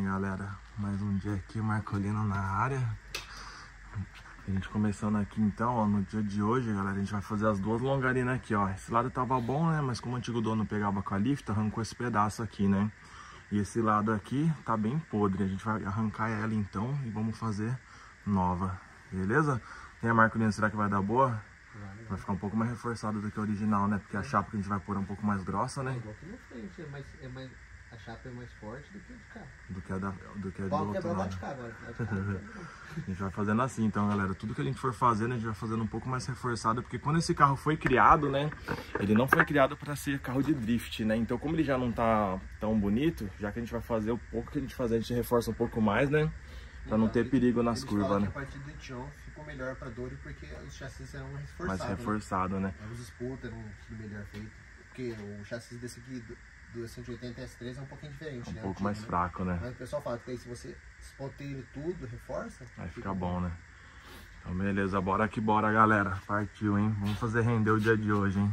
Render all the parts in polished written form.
galera, mais um dia aqui, Marcolino na área. A gente começando aqui então, ó, no dia de hoje, galera, a gente vai fazer as duas longarinas aqui, ó. Esse lado tava bom, né, mas como o antigo dono pegava com a lift, arrancou esse pedaço aqui, né. E esse lado aqui tá bem podre, a gente vai arrancar ela então e vamos fazer nova, beleza? E aí, Marcolino, será que vai dar boa? Vai ficar um pouco mais reforçado do que a original, né, porque a chapa que a gente vai pôr é um pouco mais grossa, né. É igual aqui na frente, a chapa é mais forte do que a de cá. Do que a do Pode outro quebrar lado. de cá agora. A gente vai fazendo assim, então, galera, tudo que a gente for fazendo, a gente vai fazendo um pouco mais reforçado, porque quando esse carro foi criado, né, ele não foi criado para ser carro de drift, né, então como ele já não tá tão bonito, já que a gente vai fazer o pouco que a gente fazer, a gente reforça um pouco mais, né, para não ter perigo nas curvas, né. A partir do Tion ficou melhor para Dori porque os chassis eram reforçados. Mais reforçado, né. Os sputter eram tudo melhor feito, porque o chassi desse aqui do 180 S3 é um pouquinho diferente, né? Um pouco mais fraco, né? Mas o pessoal fala que aí, se você espoteia tudo, reforça, vai ficar bom, né? Então beleza, bora que bora, galera. Partiu, hein? Vamos fazer render o dia de hoje, hein?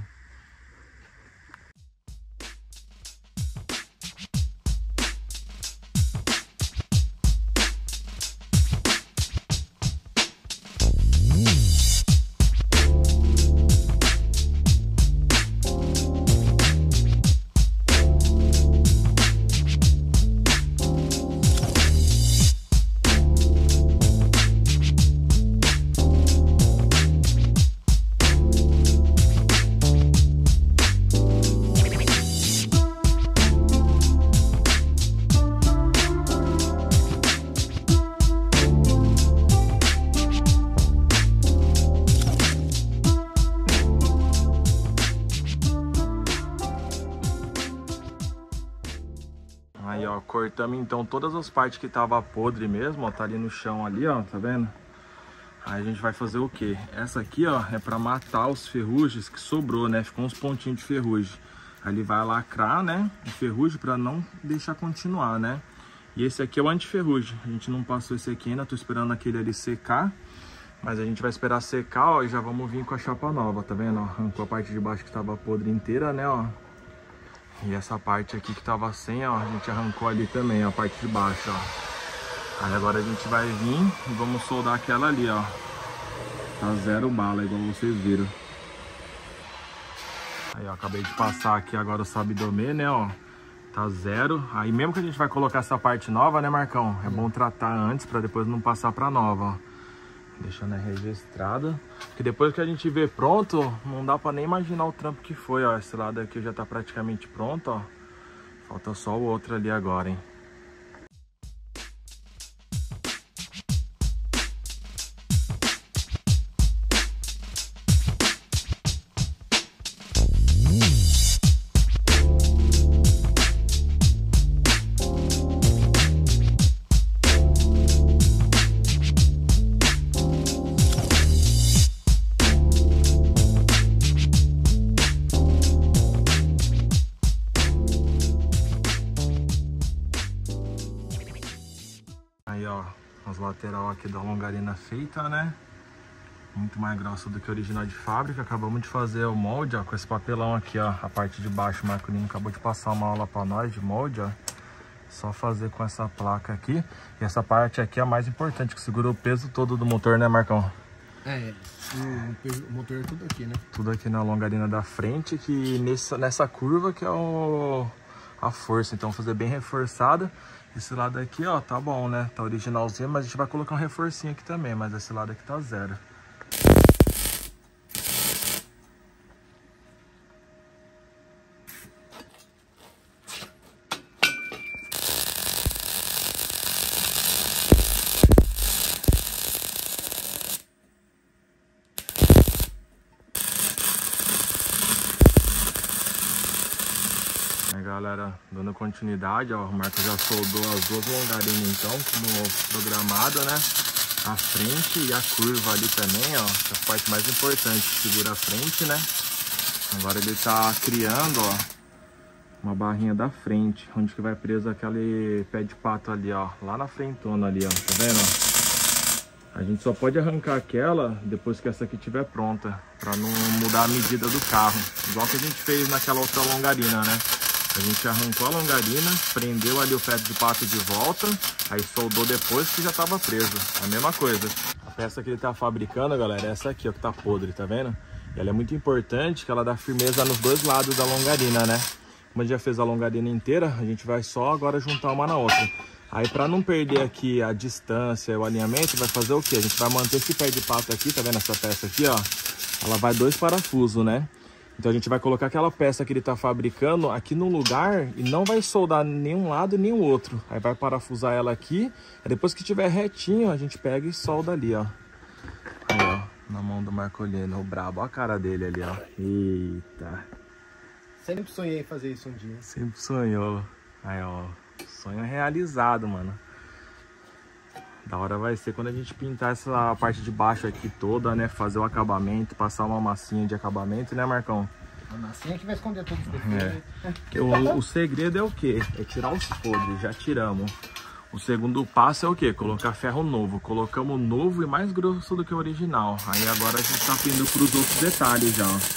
Aí, ó, cortamos então todas as partes que tava podre mesmo, ó, tá ali no chão ali, ó, tá vendo? Aí a gente vai fazer o quê? Essa aqui, ó, é pra matar os ferrugens que sobrou, né? Ficou uns pontinhos de ferrugem. Aí ele vai lacrar, né, o ferrugem pra não deixar continuar, né? E esse aqui é o anti-ferrugem. A gente não passou esse aqui ainda, tô esperando aquele ali secar. Mas a gente vai esperar secar, ó, e já vamos vir com a chapa nova, tá vendo? Ó, arrancou a parte de baixo que tava podre inteira, né, ó. E essa parte aqui que tava sem, ó, a gente arrancou ali também, ó, a parte de baixo, ó. Aí agora a gente vai vir e vamos soldar aquela ali, ó. Tá zero bala, igual vocês viram. Aí, ó, acabei de passar aqui agora o sabidomê, né, ó. Tá zero. Aí mesmo que a gente vai colocar essa parte nova, né, Marcão? É bom tratar antes pra depois não passar pra nova, ó. Deixando a registrada. Porque depois que a gente vê pronto, não dá pra nem imaginar o trampo que foi, ó. Esse lado aqui já tá praticamente pronto, ó. Falta só o outro ali agora, hein. Aí, ó, as lateral aqui da longarina feita, né? Muito mais grossa do que o original de fábrica. Acabamos de fazer o molde, ó, com esse papelão aqui, ó. A parte de baixo, o Marcolino acabou de passar uma aula pra nós de molde, ó. Só fazer com essa placa aqui. E essa parte aqui é a mais importante, que segura o peso todo do motor, né, Marcão? É, o motor é tudo aqui, né? Tudo aqui na longarina da frente, que nessa curva que é a força. Então, fazer bem reforçada. Esse lado aqui, ó, tá bom, né? Tá originalzinho, mas a gente vai colocar um reforcinho aqui também. Mas esse lado aqui tá zero. Galera, dando continuidade, ó, o Marco já soldou as duas longarinas então, como programado, né? A frente e a curva ali também, ó, que é a parte mais importante, segura a frente, né? Agora ele tá criando, ó, uma barrinha da frente, onde que vai preso aquele pé de pato ali, ó, lá na frentona ali, ó, tá vendo? A gente só pode arrancar aquela depois que essa aqui estiver pronta, pra não mudar a medida do carro, igual que a gente fez naquela outra longarina, né? A gente arrancou a longarina, prendeu ali o pé de pato de volta, aí soldou depois que já tava preso. A mesma coisa. A peça que ele tá fabricando, galera, é essa aqui, ó, que tá podre, tá vendo? E ela é muito importante que ela dá firmeza nos dois lados da longarina, né? Como a gente já fez a longarina inteira, a gente vai só agora juntar uma na outra. Aí para não perder aqui a distância, o alinhamento, vai fazer o que? A gente vai manter esse pé de pato aqui, tá vendo essa peça aqui, ó? Ela vai 2 parafusos, né? Então a gente vai colocar aquela peça que ele tá fabricando aqui no lugar e não vai soldar nenhum lado nem o outro. Aí vai parafusar ela aqui, aí depois que tiver retinho, a gente pega e solda ali, ó. Aí, ó, na mão do Marcolino, o brabo, ó a cara dele ali, ó. Eita. Sempre sonhei em fazer isso um dia. Sempre sonhou. Aí, ó. Sonho realizado, mano. Da hora vai ser quando a gente pintar essa parte de baixo aqui toda, né? Fazer o acabamento, passar uma massinha de acabamento, né, Marcão? A massinha que vai esconder todos os defeitos. O segredo é o quê? É tirar os podres, já tiramos. O segundo passo é o quê? Colocar ferro novo. Colocamos novo e mais grosso do que o original. Aí agora a gente tá indo pros outros detalhes já, ó.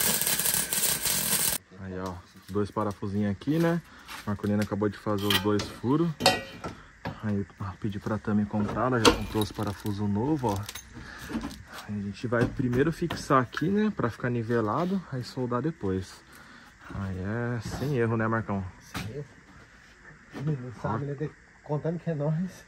Aí, ó, 2 parafusinhos aqui, né? A Marcolina acabou de fazer os 2 furos. Aí pedi pra Tami comprar, ela já comprou os parafusos novos, ó. Aí a gente vai primeiro fixar aqui, né? Pra ficar nivelado, aí soldar depois. Aí é sem erro, né, Marcão? Sem erro. Não sabe, né? Contando que é nós.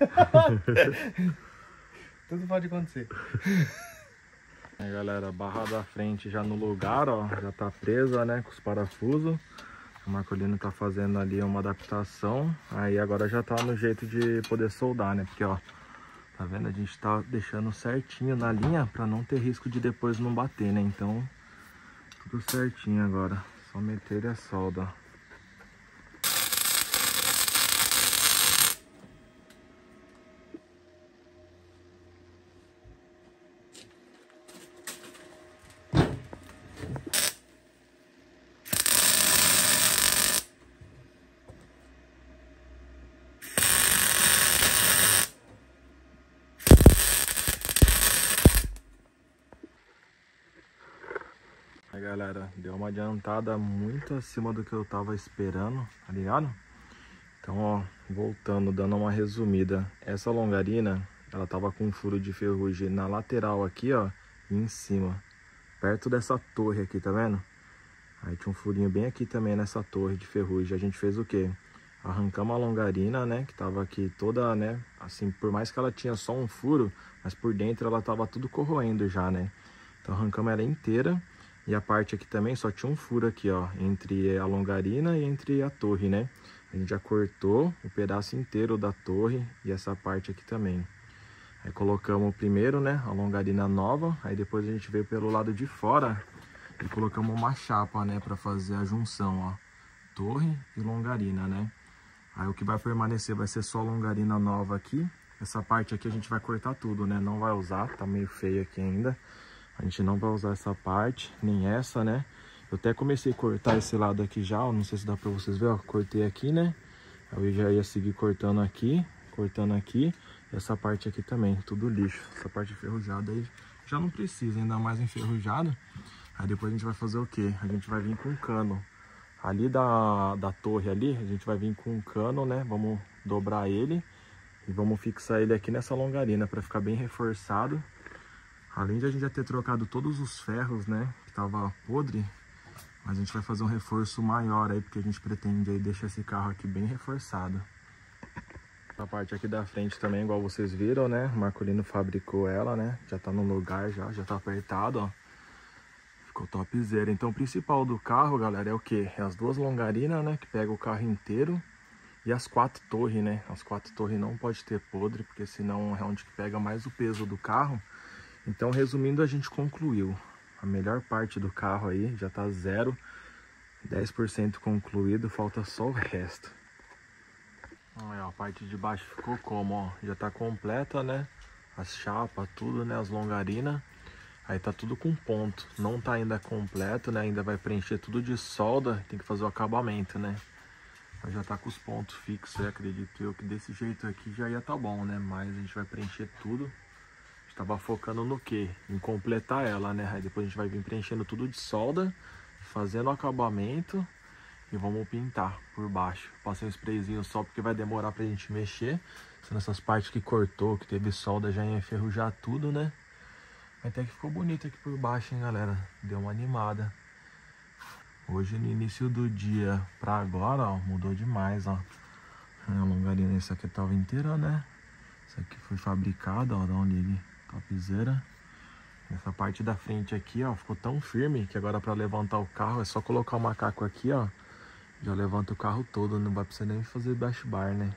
Tudo pode acontecer. Aí, galera, a barra da frente já no lugar, ó. Já tá presa, né? Com os parafusos. O Marcolino tá fazendo ali uma adaptação. Aí agora já tá no jeito de poder soldar, né? Porque, ó, tá vendo? A gente tá deixando certinho na linha pra não ter risco de depois não bater, né? Então, tudo certinho agora. Só meter a solda. Aí, galera, deu uma adiantada muito acima do que eu tava esperando, tá ligado? Então, ó, voltando, dando uma resumida. Essa longarina, ela tava com um furo de ferrugem na lateral aqui, ó, e em cima, perto dessa torre aqui, tá vendo? Aí tinha um furinho bem aqui também nessa torre de ferrugem. A gente fez o quê? Arrancamos a longarina, né, que tava aqui toda, né, assim, por mais que ela tinha só um furo, mas por dentro ela tava tudo corroendo já, né? Então arrancamos ela inteira. E a parte aqui também só tinha um furo aqui, ó, entre a longarina e entre a torre, né? A gente já cortou o pedaço inteiro da torre e essa parte aqui também. Aí colocamos primeiro, né, a longarina nova, aí depois a gente veio pelo lado de fora e colocamos uma chapa, né, para fazer a junção, ó, torre e longarina, né? Aí o que vai permanecer vai ser só a longarina nova aqui. Essa parte aqui a gente vai cortar tudo, né? Não vai usar, tá meio feio aqui ainda. A gente não vai usar essa parte, nem essa, né? Eu até comecei a cortar esse lado aqui já, ó, não sei se dá pra vocês verem, ó. Cortei aqui, né? Eu já ia seguir cortando aqui. E essa parte aqui também, tudo lixo. Essa parte enferrujada aí já não precisa, ainda mais enferrujada. Aí depois a gente vai fazer o quê? A gente vai vir com um cano. Ali da torre ali, a gente vai vir com um cano, né? Vamos dobrar ele e vamos fixar ele aqui nessa longarina pra ficar bem reforçado. Além de a gente já ter trocado todos os ferros, né, que tava podre, mas a gente vai fazer um reforço maior aí, porque a gente pretende aí deixar esse carro aqui bem reforçado. A parte aqui da frente também, igual vocês viram, né, o Marcolino fabricou ela, né, já tá no lugar já tá apertado, ó. Ficou topzera. Então o principal do carro, galera, é o quê? É as 2 longarinas, né, que pega o carro inteiro. E as 4 torres, né, as 4 torres não pode ter podre, porque senão é onde que pega mais o peso do carro. Então, resumindo, a gente concluiu. A melhor parte do carro aí já tá 10% concluído, falta só o resto. Aí, ó, a parte de baixo ficou como, ó, já tá completa, né? As chapas, tudo, né? As longarinas. Aí tá tudo com ponto. Não tá ainda completo, né? Ainda vai preencher tudo de solda, tem que fazer o acabamento, né? Mas já tá com os pontos fixos, eu acredito eu que desse jeito aqui já ia tá bom, né? Mas a gente vai preencher tudo. Tava focando no quê? Em completar ela, né? Aí depois a gente vai vir preenchendo tudo de solda, fazendo o acabamento e vamos pintar por baixo. Passei um sprayzinho só porque vai demorar pra gente mexer. Nessas partes que cortou, que teve solda, já ia enferrujar tudo, né? Até que ficou bonito aqui por baixo, hein, galera? Deu uma animada. Hoje, no início do dia pra agora, ó, mudou demais, ó. A longarina, essa aqui tava inteira, né? Essa aqui foi fabricada, ó, dá um ligue, topzera. Essa parte da frente aqui, ó, ficou tão firme que agora pra levantar o carro é só colocar o macaco aqui, ó. Já levanta o carro todo, não vai precisar nem fazer bash bar, né?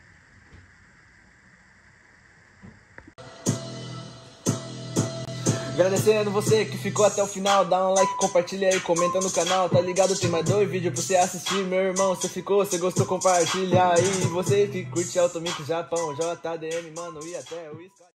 Agradecendo você que ficou até o final, dá um like, compartilha aí, comenta no canal, tá ligado? Tem mais 2 vídeos pra você assistir, meu irmão. Você ficou, você gostou, compartilha aí. Você que curte Automix Japão, JDM, mano, e até o